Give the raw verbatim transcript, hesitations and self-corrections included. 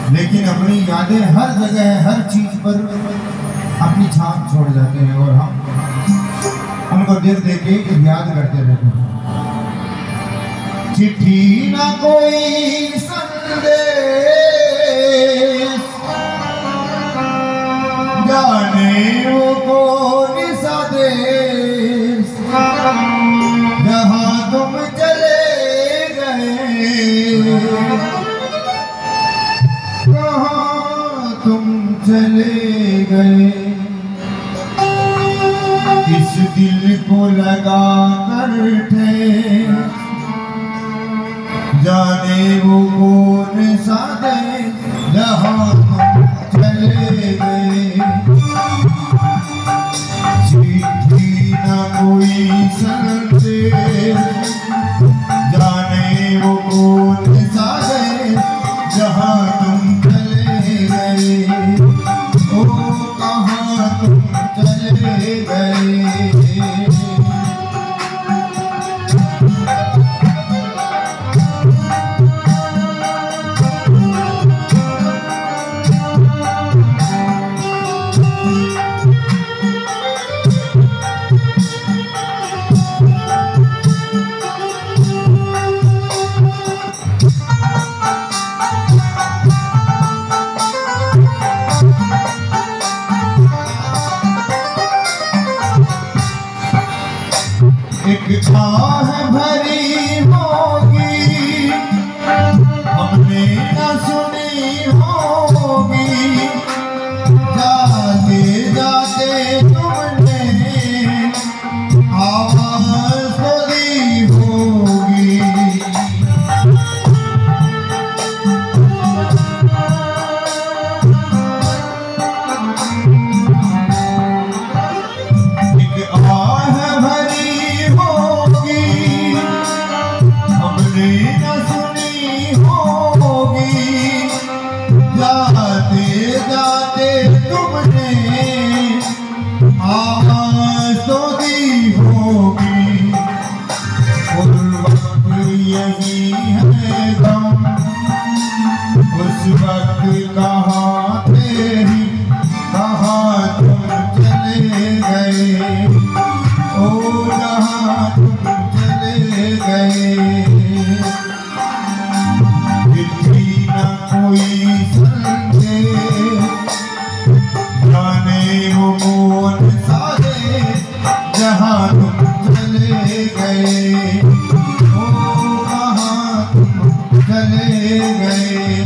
लेकिन अपनी यादें हर जगह हर चीज पर अपनी छाप छोड़ जाते हैं और हम उनको देख देख के याद करते रहते हैं। चिट्ठी ना कोई संदेश, जाने वो कौन सा देश, जहाँ तुम चले गए, कहाँ तुम चले गए। इस दिल को लगा कर थे, जाने वो कौन सा देश, जहाँ तुम चले गए। चिट्ठी ना कोई संदेश, जाने वो कौन सा देश, जहाँ तुम चले गए। ओ कहाँ तुम चले गए। एक आह भरी होगी, हमने न सुनी होगी, जाते जाते तुमने आवाज़ तो दी होगी। एक आह भरी न सुनी होगी, जाते जाते तुमने आवाज़ तो दी होगी। उस वक्त यही है गम, उस वक्त कहाँ थे ही, कहाँ तुम चले गए। ओ कहाँ तुम चले गए। चिट्ठी ना कोई संदेश, जाने वो कौन सा देश, जहाँ तुम चले गए। ओ कहाँ तुम चले गए।